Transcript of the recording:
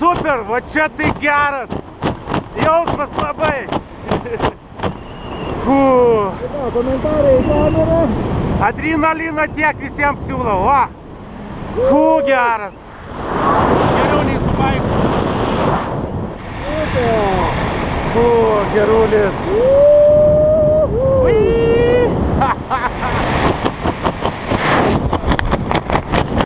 Super, va čia tai geras. Jausmas labai. Komentarai į kamerą. Adrenalino tiek visiems siūlau, va. Geras. Geriau nei su baiku. Gerulis.